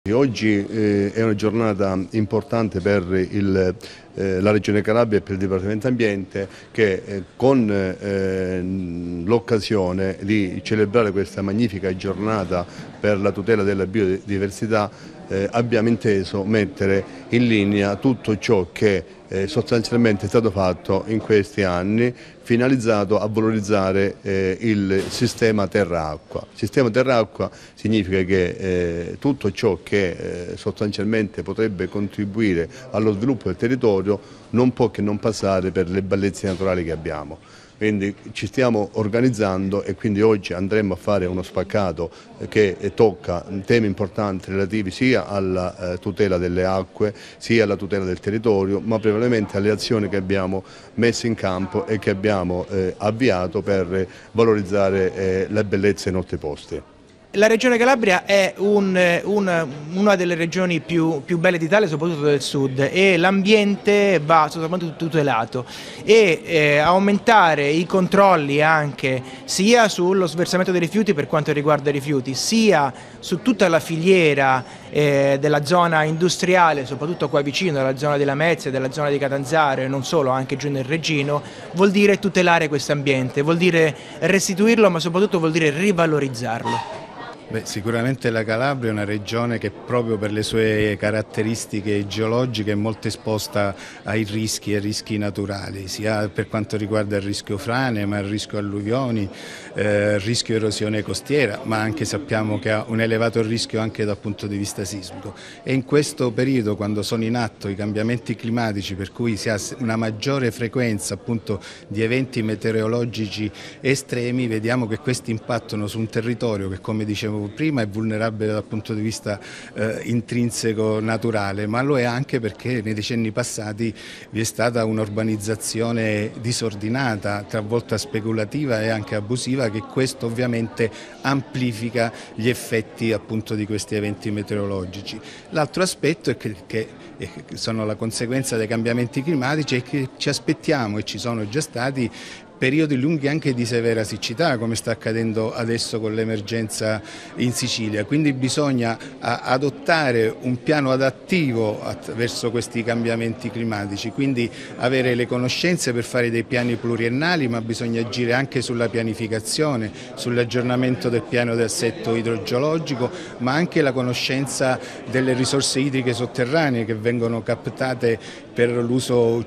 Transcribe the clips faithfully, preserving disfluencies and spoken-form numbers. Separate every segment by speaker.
Speaker 1: Oggi eh, è una giornata importante per il, eh, la Regione Calabria e per il Dipartimento Ambiente che eh, con eh, l'occasione di celebrare questa magnifica giornata per la tutela della biodiversità eh, abbiamo inteso mettere in linea tutto ciò che eh, sostanzialmente è stato fatto in questi anni, finalizzato a valorizzare eh, il sistema terra-acqua. Sistema terra-acqua significa che eh, tutto ciò che eh, sostanzialmente potrebbe contribuire allo sviluppo del territorio non può che non passare per le bellezze naturali che abbiamo. Quindi ci stiamo organizzando e quindi oggi andremo a fare uno spaccato che tocca temi importanti relativi sia alla eh, tutela delle acque, sia alla tutela del territorio, ma prevalentemente alle azioni che abbiamo messo in campo e che abbiamo eh, avviato per valorizzare eh, le bellezze dei nostri posti.
Speaker 2: La Regione Calabria è un, un, una delle regioni più, più belle d'Italia, soprattutto del sud, e l'ambiente va soprattutto tutelato e eh, aumentare i controlli anche sia sullo sversamento dei rifiuti per quanto riguarda i rifiuti, sia su tutta la filiera eh, della zona industriale, soprattutto qua vicino, della zona della Mezze, della zona di Catanzaro e non solo, anche giù nel Reggino, vuol dire tutelare questo ambiente, vuol dire restituirlo, ma soprattutto vuol dire rivalorizzarlo.
Speaker 3: Beh, sicuramente la Calabria è una regione che proprio per le sue caratteristiche geologiche è molto esposta ai rischi e rischi naturali, sia per quanto riguarda il rischio frane, ma il rischio alluvioni, eh, il rischio erosione costiera, ma anche sappiamo che ha un elevato rischio anche dal punto di vista sismico. E in questo periodo, quando sono in atto i cambiamenti climatici, per cui si ha una maggiore frequenza appunto di eventi meteorologici estremi, vediamo che questi impattano su un territorio che, come dicevo prima, è vulnerabile dal punto di vista eh, intrinseco naturale, ma lo è anche perché nei decenni passati vi è stata un'urbanizzazione disordinata, talvolta speculativa e anche abusiva, che questo ovviamente amplifica gli effetti appunto di questi eventi meteorologici. L'altro aspetto è che, che sono la conseguenza dei cambiamenti climatici e che ci aspettiamo, e ci sono già stati, periodi lunghi anche di severa siccità, come sta accadendo adesso con l'emergenza in Sicilia. Quindi bisogna adottare un piano adattivo verso questi cambiamenti climatici, quindi avere le conoscenze per fare dei piani pluriennali, ma bisogna agire anche sulla pianificazione, sull'aggiornamento del piano di assetto idrogeologico, ma anche la conoscenza delle risorse idriche sotterranee che vengono captate per l'uso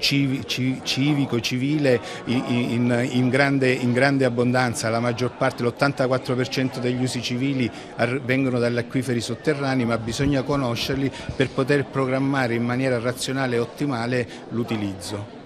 Speaker 3: civico, civile in, in, grande, in grande abbondanza. La maggior parte, l'ottantaquattro per cento degli usi civili vengono dagli acquiferi sotterranei, ma bisogna conoscerli per poter programmare in maniera razionale e ottimale l'utilizzo.